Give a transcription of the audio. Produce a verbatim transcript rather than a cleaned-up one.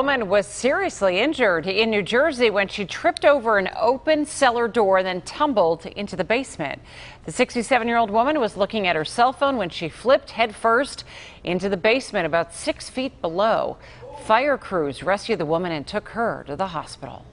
A woman was seriously injured in New Jersey when she tripped over an open cellar door and then tumbled into the basement. The sixty-seven-year-old woman was looking at her cell phone when she flipped headfirst into the basement about six feet below. Fire crews rescued the woman and took her to the hospital.